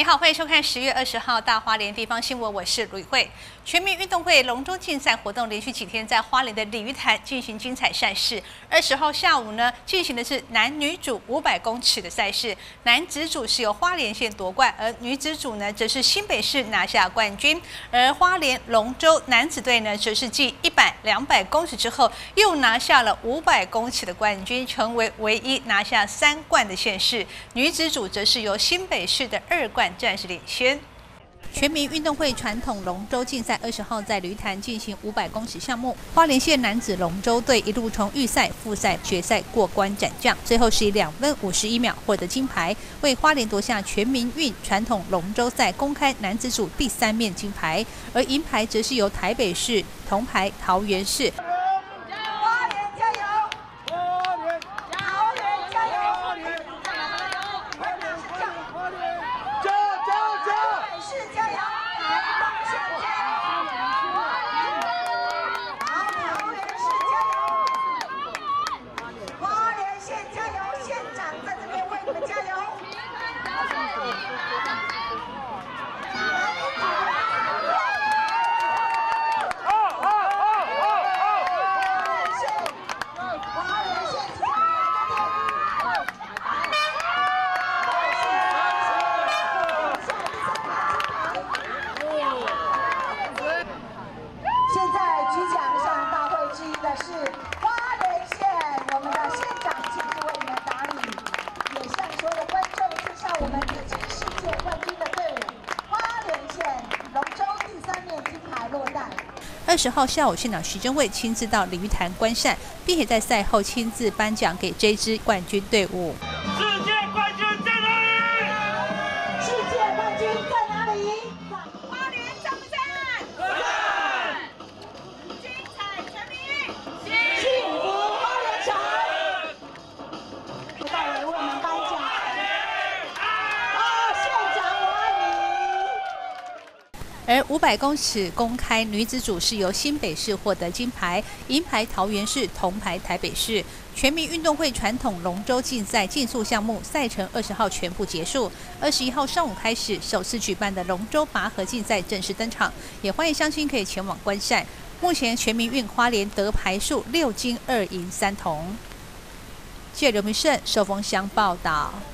你好，欢迎收看10月20号大花莲地方新闻，我是吕慧。全民运动会龙舟竞赛活动连续几天在花莲的鲤鱼潭进行精彩赛事。20号下午呢，进行的是男女组500公尺的赛事，男子组是由花莲县夺冠，而女子组呢则是新北市拿下冠军。而花莲龙舟男子队呢，则是继100、200公尺之后，又拿下了500公尺的冠军，成为唯一拿下3冠的县市。女子组则是由新北市的2冠暂时领先。全民运动会传统龙舟竞赛20号在鲤鱼潭进行500公尺项目，花莲县男子龙舟队一路从预赛、复赛、决赛过关斩将，最后是以2分51秒获得金牌，为花莲夺下全民运传统龙舟赛公开男子组第3面金牌，而银牌则是由台北市、铜牌桃园市。20号下午，县长徐祯惠亲自到鲤鱼潭观赛，并且在赛后亲自颁奖给这支冠军队伍。 世界冠军在哪里？ 世界冠军在哪里？ 花莲赞不赞？ 赞！ 精彩全民运， 幸福花莲城。大伟为我们颁奖。县长我爱你。 而500公尺公开女子组是由新北市获得金牌，银牌桃园市，铜牌台北市。全民运动会传统龙舟竞赛竞速项目赛程20号全部结束，21号上午开始，首次举办的龙舟拔河竞赛正式登场，也欢迎乡亲可以前往观赛。目前全民运花莲得牌数6金2银3铜。记者刘明胜、寿丰乡报道。